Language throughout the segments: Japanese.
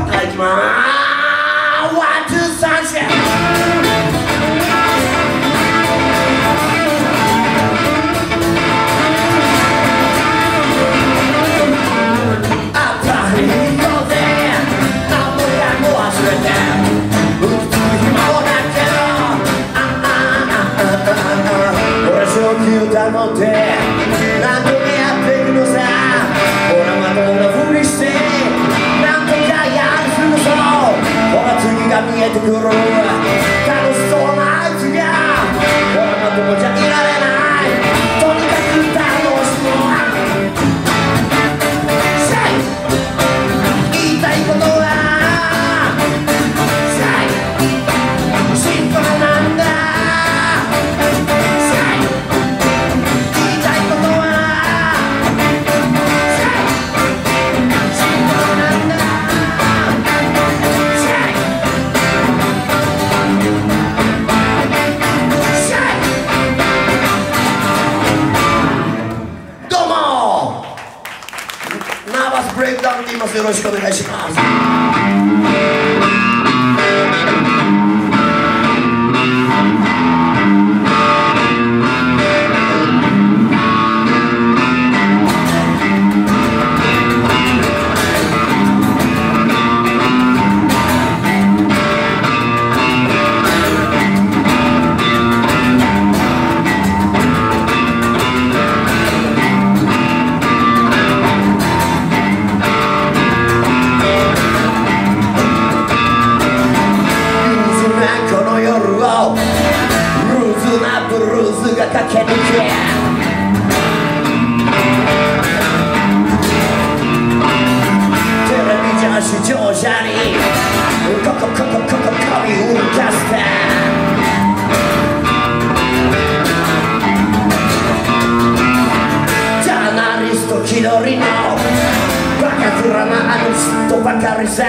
はい、いきまーす。ワン、ツー、サンシャイン。歌の手何度もやっていくのさ。ほらまともなふりしてなんとかやるするぞ。ほら次が見えてくる楽しそうなあいつが。ほらまともじゃいられない。とにかく楽しもう。言いたいことはシンプルなんだ。ブレイクダウンって言います。よろしくお願いします。ブルーズが駆け抜けテレビじゃ視聴者にこび動かした。ジャーナリスト気取りのバカ面なあの人ばかりさ。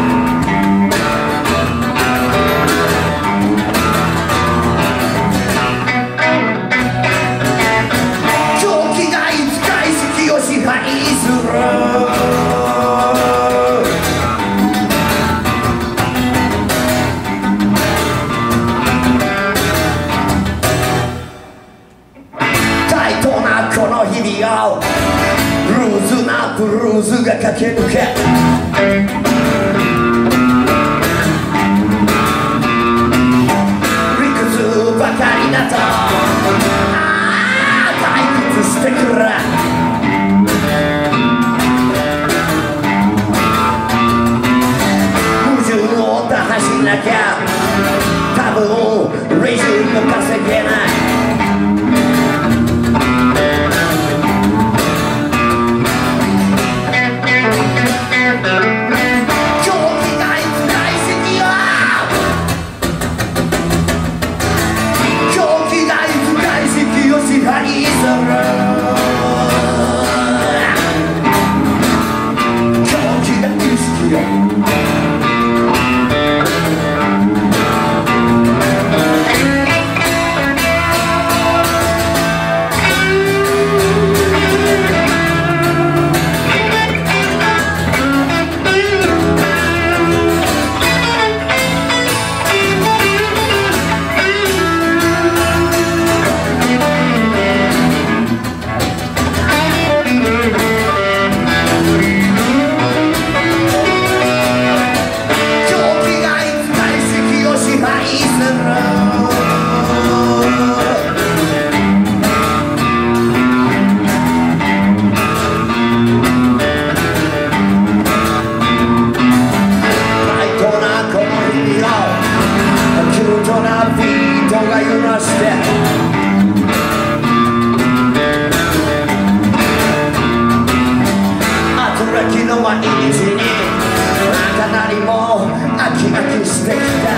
タイトなこの日々をルーズなブルーズが駆け抜け理屈ばかりだと退屈してくる。走んなきゃ多分レジも稼げない。狂気がいつ大好きよ。狂気がいつ大好きよ。支配する狂気が大好きよ。毎日にかなりも飽き飽きしてきた。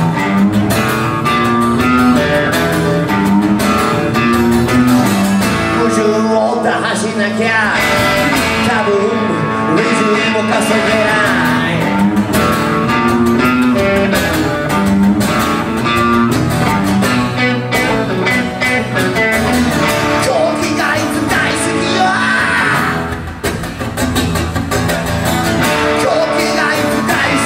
矛盾を打破しなきゃ多分レジも稼げない。大好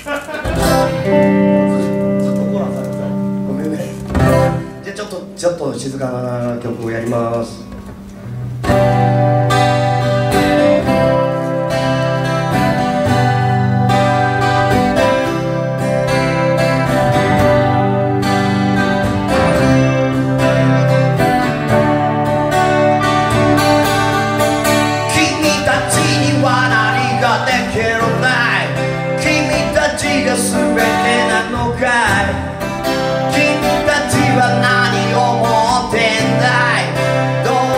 コラされた。ごめんね。じゃあちょっと静かな曲をやります。全てなのかい、君たちは何を持ってんだい、どう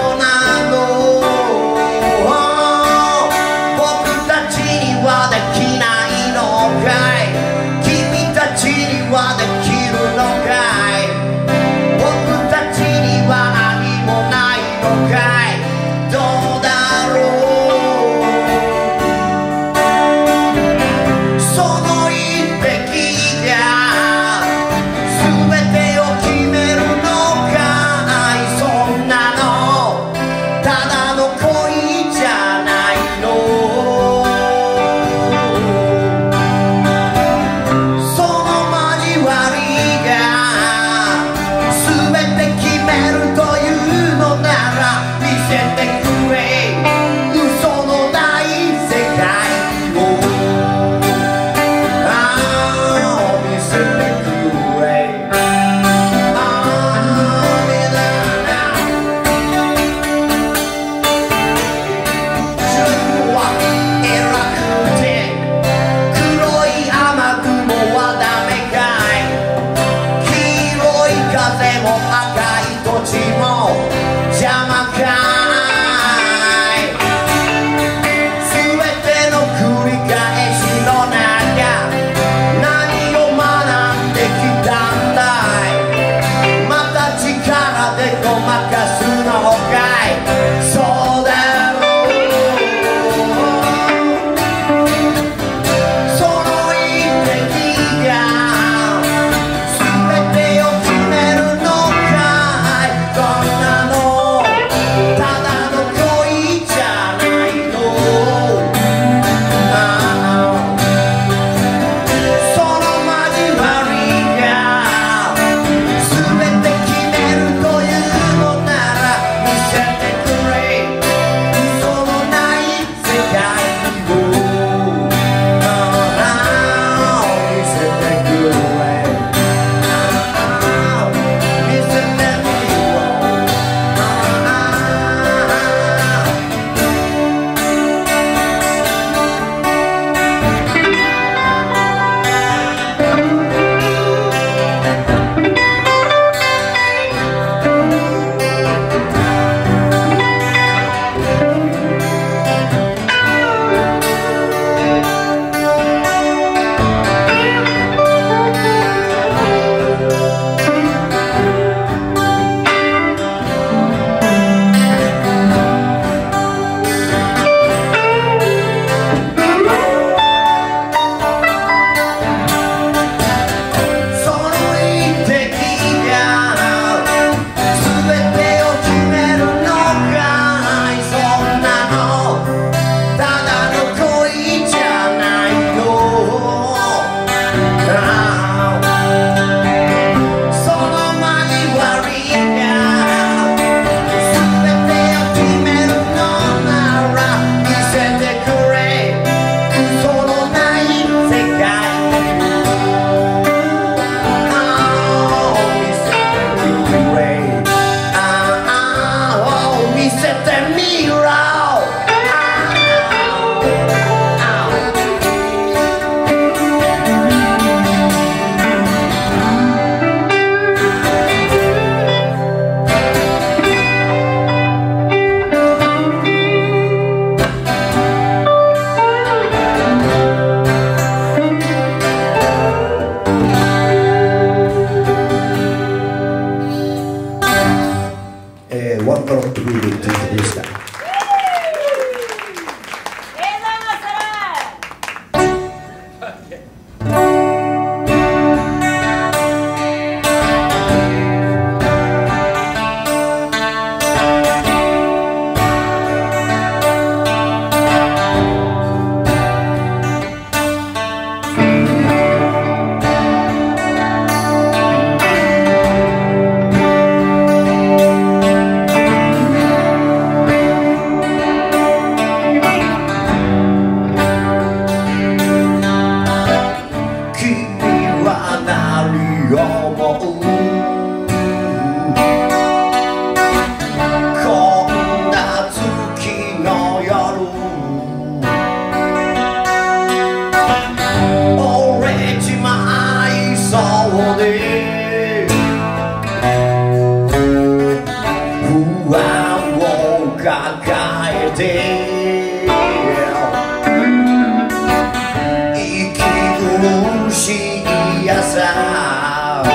さ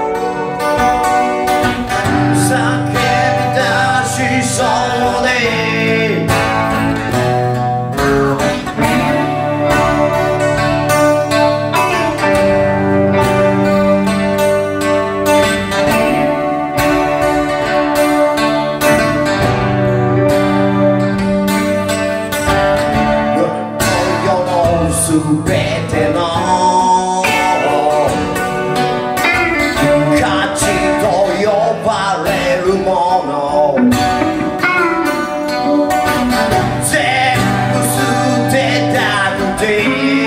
叫び出しそうですべての価値と呼ばれるもの全部捨てたくて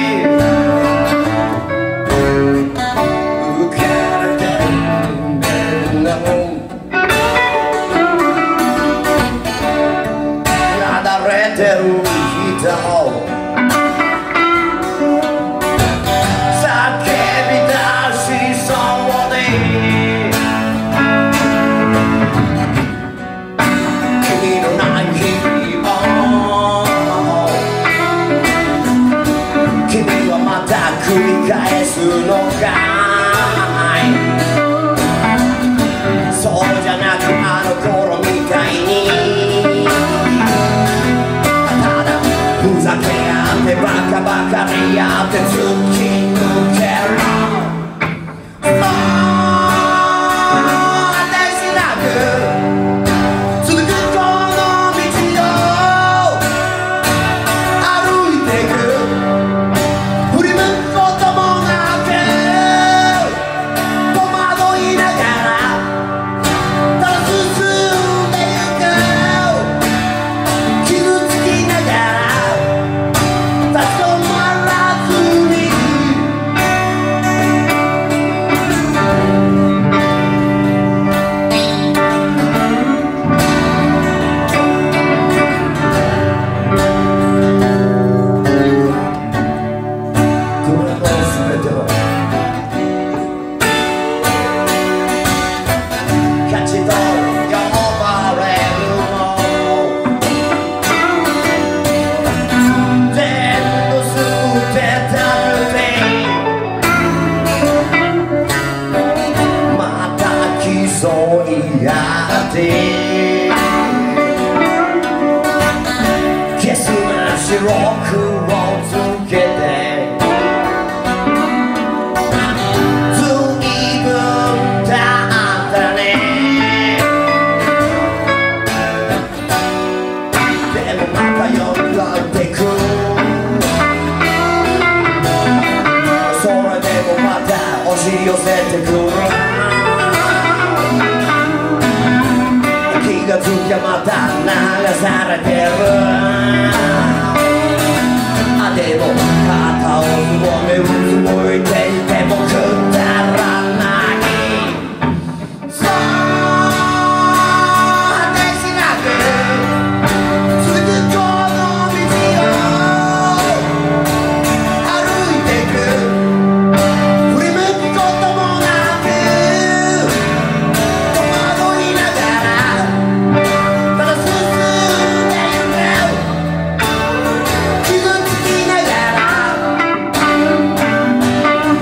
浮かれてるんだもんなだれてる人繰り返すのかいそうじゃなくあの頃みたいにただふざけ合ってバカバカにやって突き抜ける消すな白黒をつけて随分経ったねでもまたよみがえってくそれでもまた押し寄せてくる気がつきゃまた流されてるでも肩をすぼめうつむいていてもくだらないそう果てしなく続くこの道を歩いてく振り向くこともなく戸惑いながらただ進んでゆく傷つきながら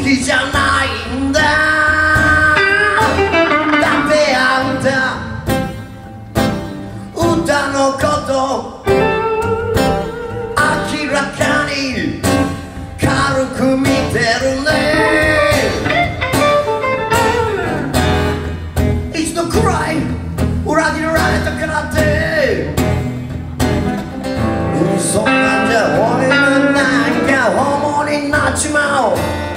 きじゃないんだ。だってあんた歌のこと明らかに軽く見てるね。一度くらい裏切られたからってそんなんじゃ俺のなんかホモになっちまう。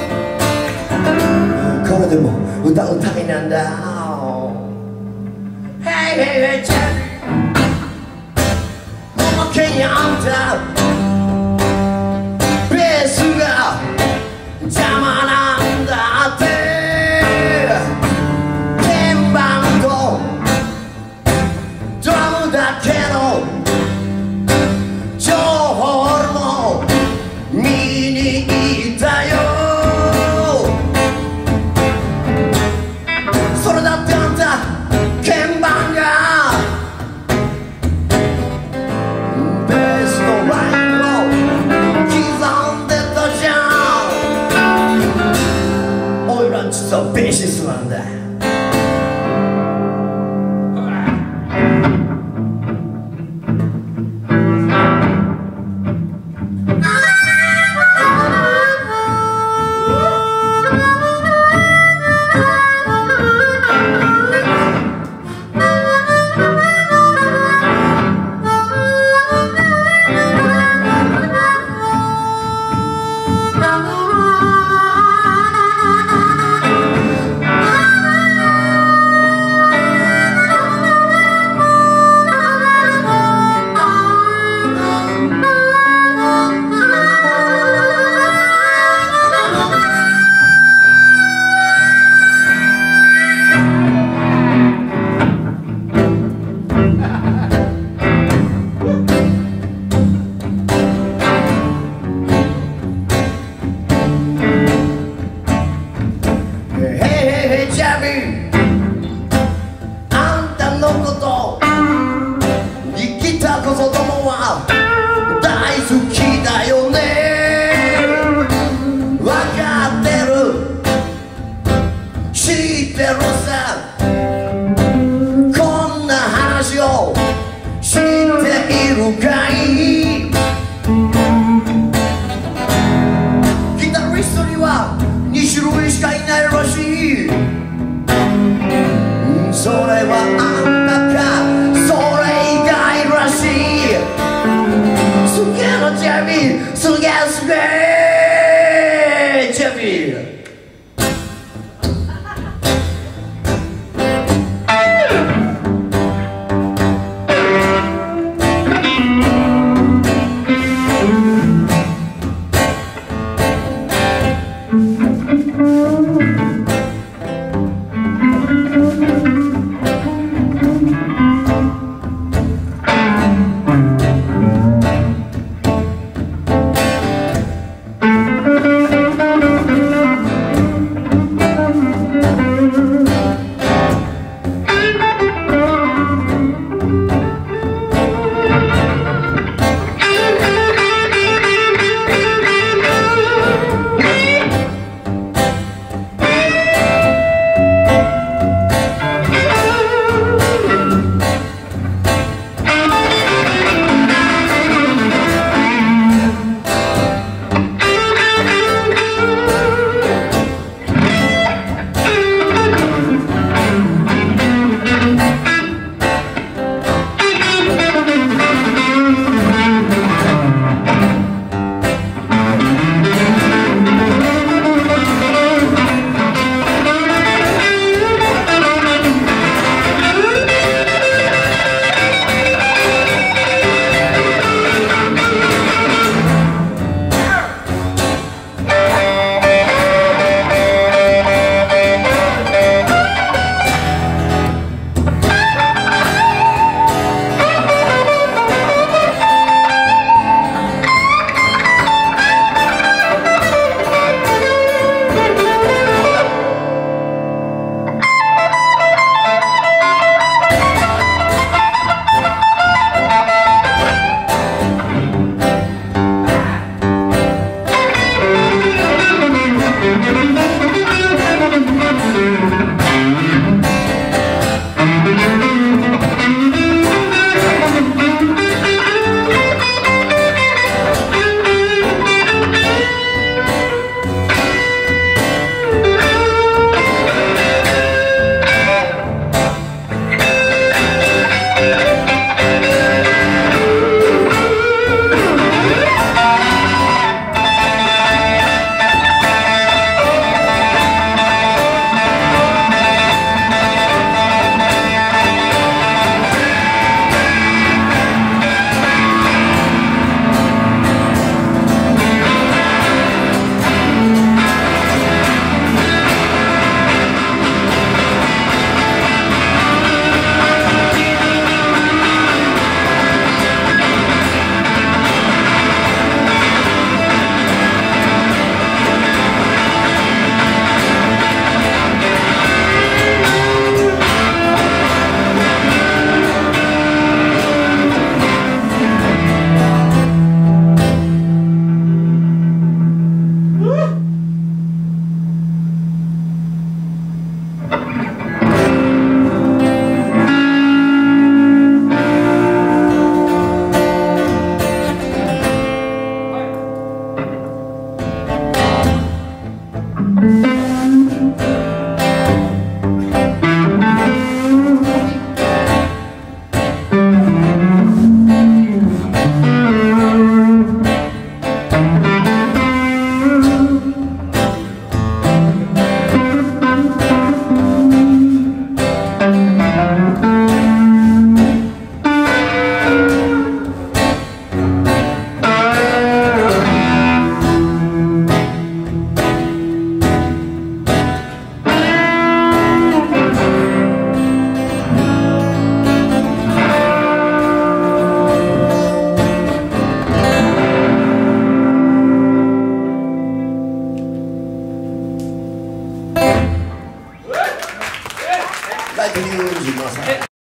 これでも歌うたいなんだ。 Hey hey hey Jenny おまけにあんたベースが邪魔なんだって。鍵盤とドラムだけの情報も見に行ったよ。それだってあんた鍵盤がベースのラインを刻んでたじゃん。おいら実はベーシストなんだ。あんたのこと生きた子供は大好きだよね。わかってる知ってるさ。こんな話を知っているかい。ギタリストには2種類しかいないらしい。それはあんたかそれ以外らしい。すげえのジャミーすげえすげえジャミー。 勝手に用意してください。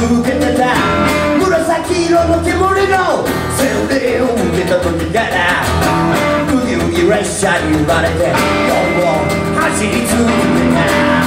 続けてた紫色の煙の洗礼を受けた時からブギウギ列車に生まれて夜を走り続けた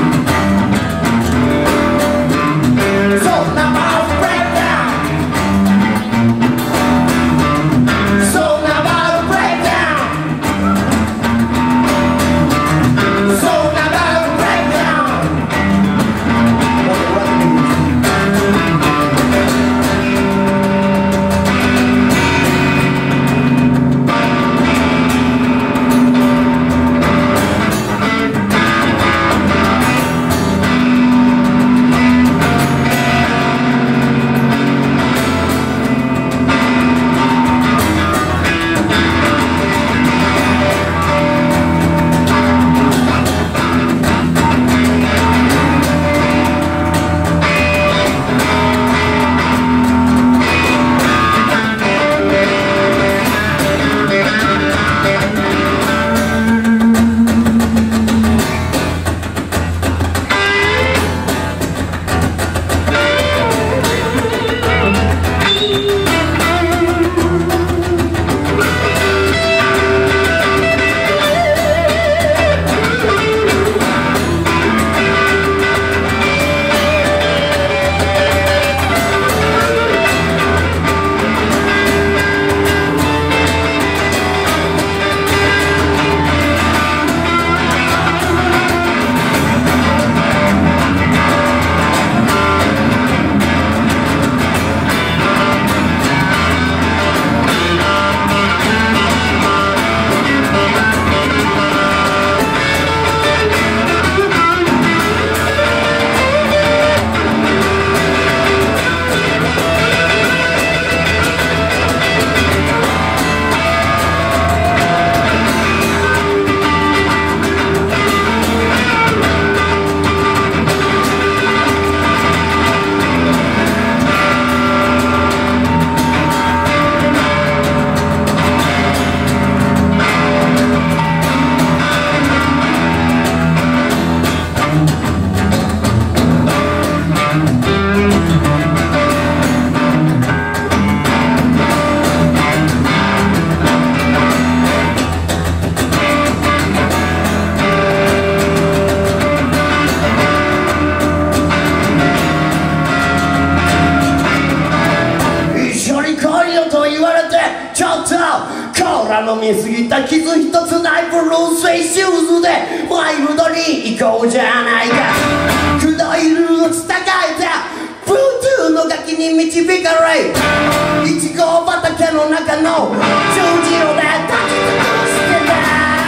飲みすぎた傷一つないブルースイシューズでワイルドに行こうじゃないかくどいルーツ高えたブルートゥーのガキに導かれイチゴ畑の中の十字路で立ち尽くしてた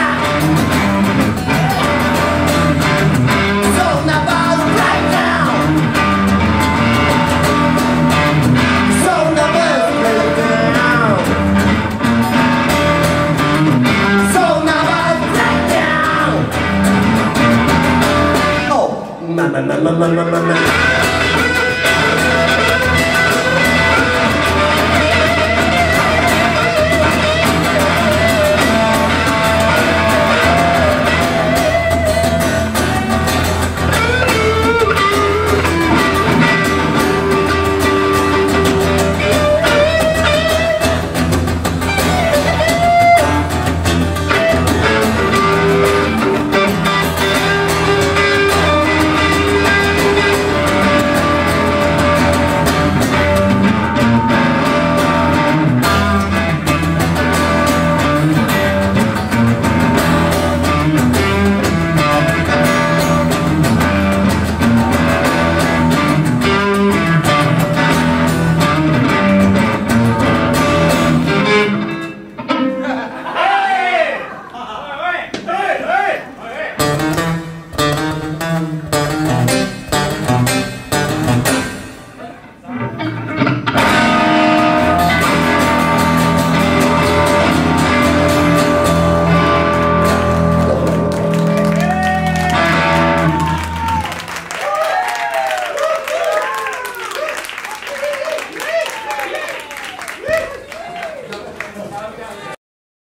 そんなバードブライトダウンそんなバードブライトダウンまあまあまあまあまあまあまあ